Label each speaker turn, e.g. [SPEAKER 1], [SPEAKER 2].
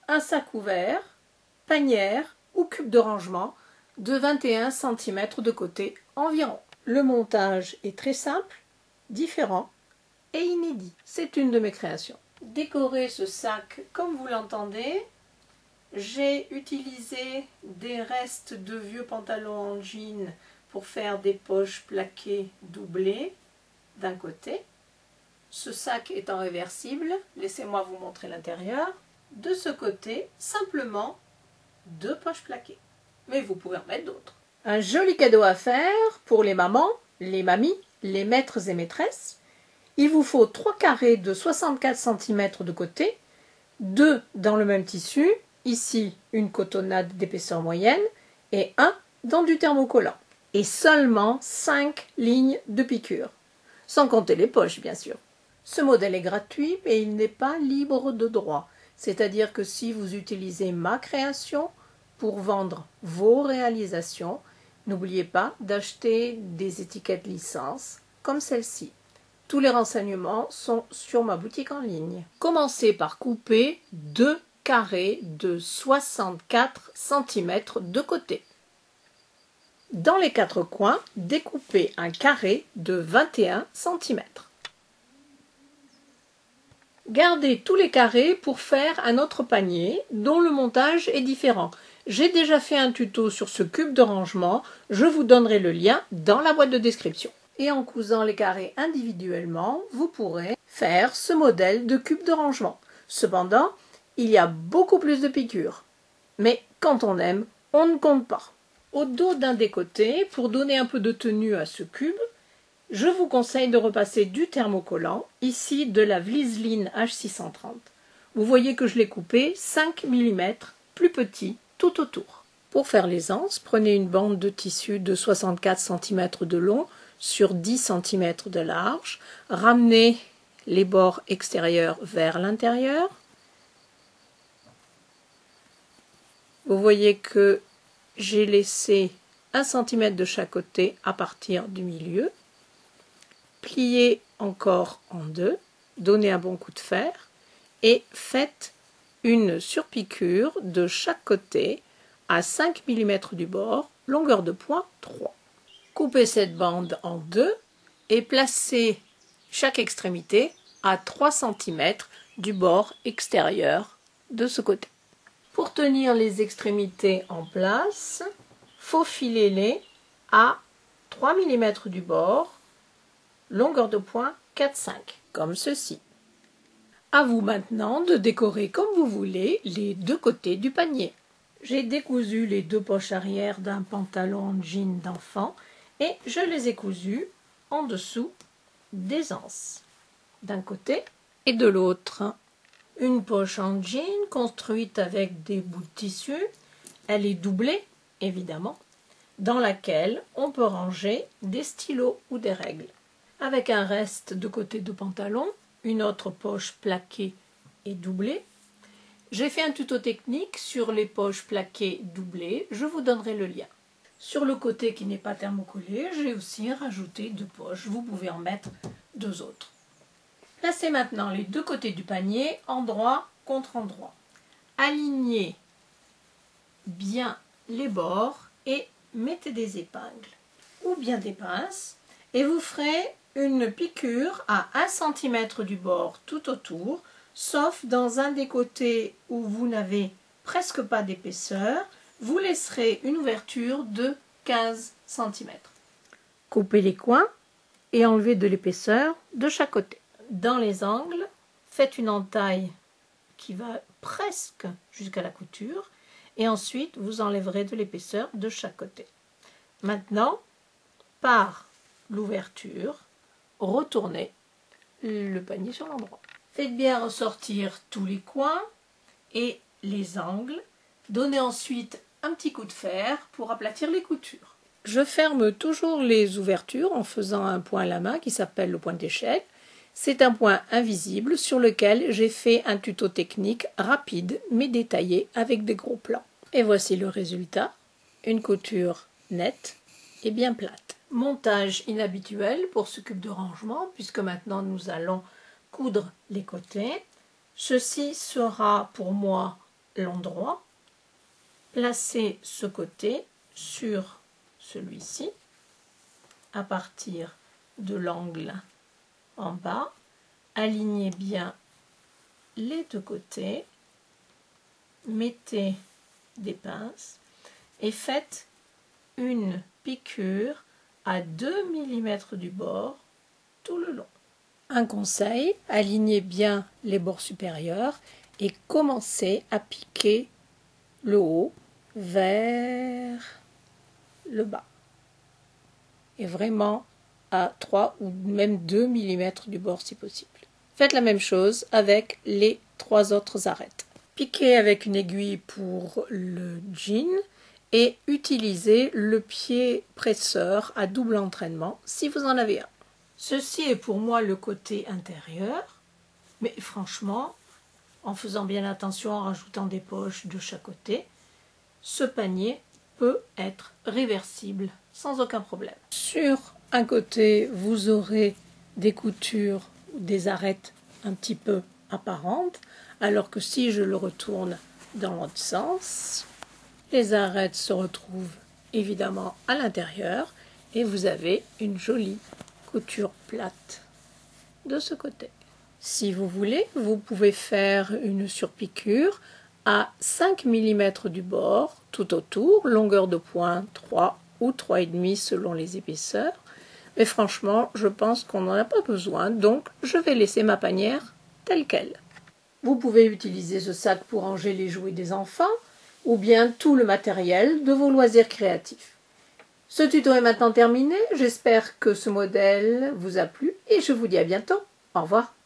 [SPEAKER 1] un sac ouvert, panière ou cube de rangement de 21 cm de côté environ. Le montage est très simple, différent et inédit. C'est une de mes créations. Décorer ce sac comme vous l'entendez, j'ai utilisé des restes de vieux pantalons en jean pour faire des poches plaquées doublées d'un côté. Ce sac étant réversible, laissez-moi vous montrer l'intérieur. De ce côté, simplement 2 poches plaquées. Mais vous pouvez en mettre d'autres. Un joli cadeau à faire pour les mamans, les mamies, les maîtres et maîtresses. Il vous faut 3 carrés de 64 cm de côté, 2 dans le même tissu, ici une cotonnade d'épaisseur moyenne, et 1 dans du thermocollant. Et seulement 5 lignes de piqûre, sans compter les poches bien sûr. Ce modèle est gratuit, mais il n'est pas libre de droit. C'est-à-dire que si vous utilisez ma création pour vendre vos réalisations, n'oubliez pas d'acheter des étiquettes licence comme celle-ci. Tous les renseignements sont sur ma boutique en ligne. Commencez par couper 2 carrés de 64 cm de côté. Dans les 4 coins, découpez un carré de 21 cm. Gardez tous les carrés pour faire un autre panier dont le montage est différent. J'ai déjà fait un tuto sur ce cube de rangement, je vous donnerai le lien dans la boîte de description. Et en cousant les carrés individuellement, vous pourrez faire ce modèle de cube de rangement. Cependant, il y a beaucoup plus de piqûres. Mais quand on aime, on ne compte pas. Au dos d'un des côtés, pour donner un peu de tenue à ce cube, je vous conseille de repasser du thermocollant, ici de la Vliseline H630. Vous voyez que je l'ai coupé 5 mm plus petit tout autour. Pour faire les anses, prenez une bande de tissu de 64 cm de long sur 10 cm de large. Ramenez les bords extérieurs vers l'intérieur. Vous voyez que j'ai laissé 1 cm de chaque côté à partir du milieu. Pliez encore en deux, donnez un bon coup de fer et faites une surpiqûre de chaque côté à 5 mm du bord, longueur de point 3. Coupez cette bande en deux et placez chaque extrémité à 3 cm du bord extérieur de ce côté. Pour tenir les extrémités en place, faufilez-les à 3 mm du bord, longueur de point 4-5, comme ceci. À vous maintenant de décorer comme vous voulez les deux côtés du panier. J'ai décousu les 2 poches arrière d'un pantalon en jean d'enfant et je les ai cousues en dessous des anses, d'un côté et de l'autre. Une poche en jean construite avec des bouts de tissu, elle est doublée, évidemment, dans laquelle on peut ranger des stylos ou des règles. Avec un reste de côté de pantalon, une autre poche plaquée et doublée. J'ai fait un tuto technique sur les poches plaquées doublées, je vous donnerai le lien. Sur le côté qui n'est pas thermocollé, j'ai aussi rajouté 2 poches, vous pouvez en mettre 2 autres. Placez maintenant les 2 côtés du panier endroit contre endroit. Alignez bien les bords et mettez des épingles ou bien des pinces et vous ferez une piqûre à 1 cm du bord tout autour, sauf dans un des côtés où vous n'avez presque pas d'épaisseur, vous laisserez une ouverture de 15 cm. Coupez les coins et enlevez de l'épaisseur de chaque côté. Dans les angles, faites une entaille qui va presque jusqu'à la couture et ensuite vous enlèverez de l'épaisseur de chaque côté. Maintenant, par l'ouverture, retournez le panier sur l'endroit. Faites bien ressortir tous les coins et les angles. Donnez ensuite un petit coup de fer pour aplatir les coutures. Je ferme toujours les ouvertures en faisant un point à la main qui s'appelle le point d'échelle. C'est un point invisible sur lequel j'ai fait un tuto technique rapide mais détaillé avec des gros plans. Et voici le résultat, une couture nette et bien plate. Montage inhabituel pour ce cube de rangement puisque maintenant nous allons coudre les côtés. Ceci sera pour moi l'endroit, placez ce côté sur celui-ci à partir de l'angle en bas, alignez bien les deux côtés, mettez des pinces et faites une piqûre à 2 mm du bord tout le long. Un conseil, alignez bien les bords supérieurs et commencez à piquer le haut vers le bas. Et vraiment à 3 ou même 2 mm du bord si possible. Faites la même chose avec les 3 autres arêtes. Piquez avec une aiguille pour le jean et utilisez le pied presseur à double entraînement si vous en avez un. Ceci est pour moi le côté intérieur, mais franchement, en faisant bien attention, en rajoutant des poches de chaque côté, ce panier peut être réversible sans aucun problème. Sur un côté, vous aurez des coutures ou des arêtes un petit peu apparentes, alors que si je le retourne dans l'autre sens, les arêtes se retrouvent évidemment à l'intérieur et vous avez une jolie couture plate de ce côté. Si vous voulez, vous pouvez faire une surpiqûre à 5 mm du bord tout autour, longueur de pointe 3 ou 3,5 selon les épaisseurs. Mais franchement, je pense qu'on n'en a pas besoin, donc je vais laisser ma panière telle qu'elle. Vous pouvez utiliser ce sac pour ranger les jouets des enfants ou bien tout le matériel de vos loisirs créatifs. Ce tuto est maintenant terminé, j'espère que ce modèle vous a plu et je vous dis à bientôt. Au revoir.